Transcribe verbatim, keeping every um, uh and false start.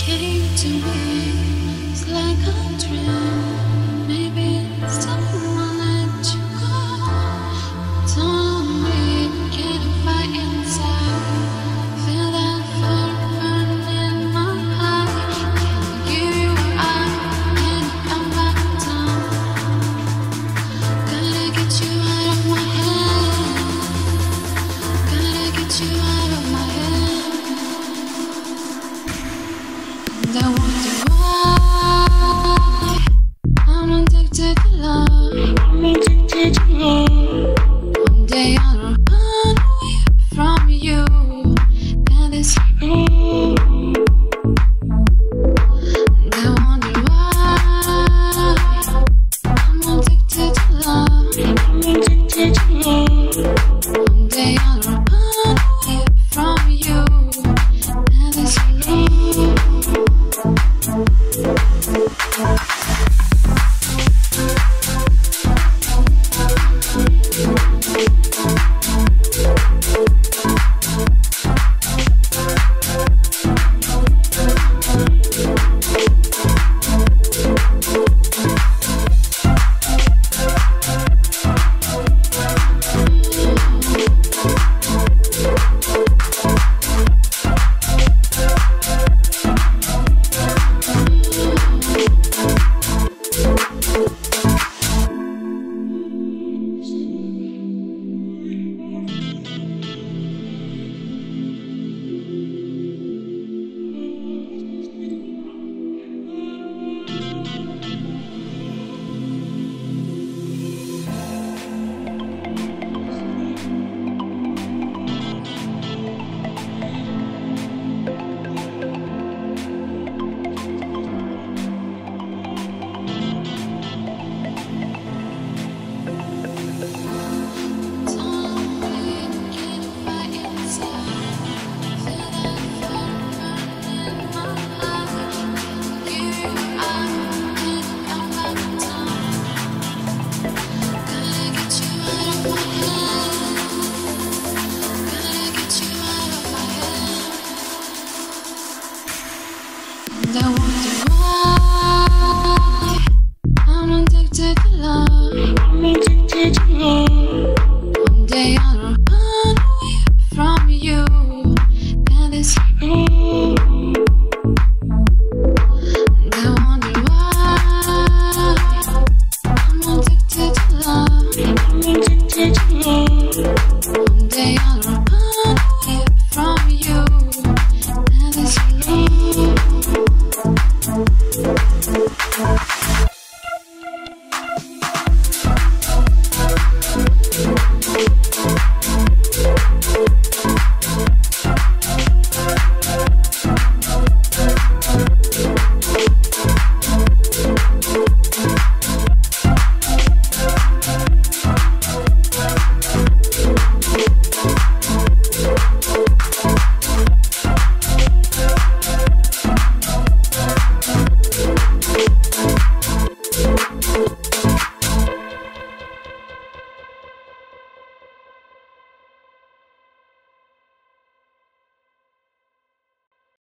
came to me, it's like a dream. Maybe it's time I let you go. Tell me, can you fight inside? Feel that fire burn in my heart. Give you what I can come back down. Gotta get you out of my head. Gotta get you out of my head. And I wonder why I'm addicted to love. I'm addicted to love. One day I'll run away from you, and it's true. And I wonder why I'm addicted to love. I'm addicted to love. One day I'll run away from you, and it's true. And I wonder